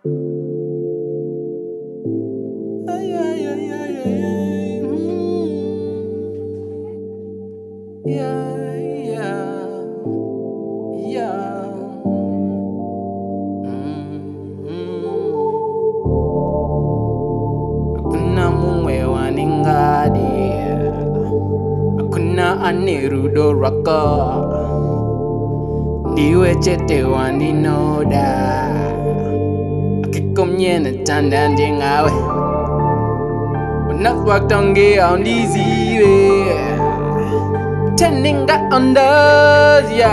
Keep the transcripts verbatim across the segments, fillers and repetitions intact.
Ay, ay, ay, ay, ay, ay. Mm. Yeah, yeah, yeah. Hakuna mumwe waningadi, hakuna anirudo raka. Ndiwe chete waninoda, akikomye na tanda njengawe. Wanaswaktonge on diziwe, teninga ondas ya.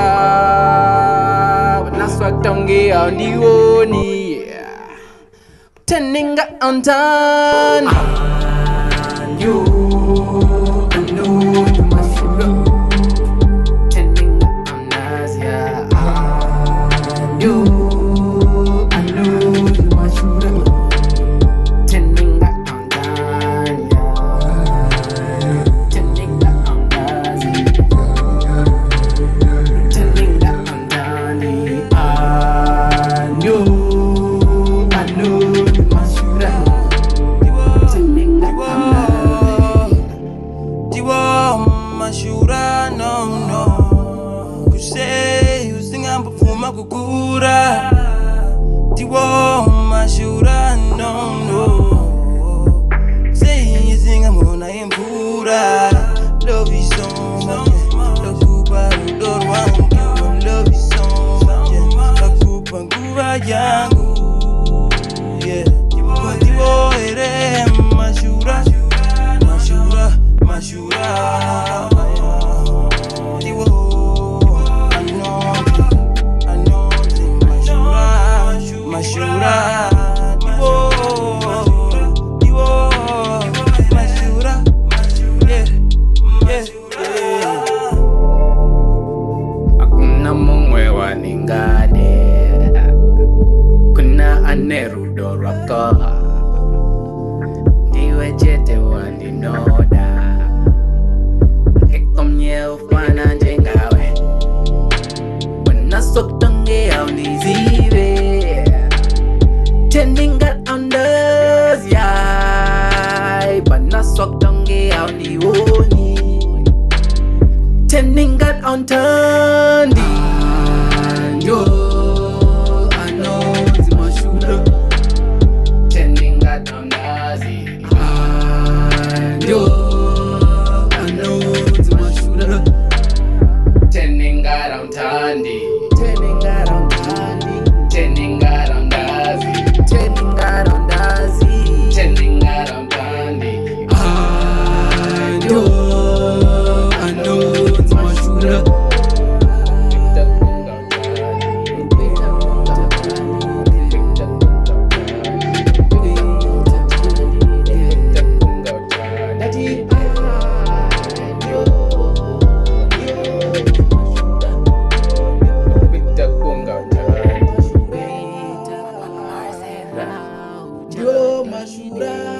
Wanaswaktonge on diwoni, teninga on tan. You, I know you must know. Teninga on nas ya. You, I know you must know. Teninga on tan ya. Teninga on nas ya. Teninga on tan ya. You, I know you must know. Teninga on Diwa Mashura no no Kusei usinga mbufuma kukura Diwa Mashura no no Say usinga mona impura Love you so much Lakupa udor wangu Love you so much Lakupa nguva yangu Yeah Diwa ere Mashura Mashura Mashura Diwo I know I know Mashura Mashura Diwo Diwo Mashura Yeah Yeah Yeah Hakuna mumwe waningade, kuna anerudo raka. Ndiwe chete waninoda, akikomye ufana njengawe. Wanaswaktonge on diziwe, teninga ondas ya. Wanaswaktonge on diwoni, teninga on tandi. Yo, I know it's Mashura. Teninga on nazi. Yo, I know it's Mashura. Teninga on tandi. Teninga on tandi. Teninga on nazi. Teninga on nazi. Teninga on tandi. Yo, I know it's Mashura. Yo, Mashura.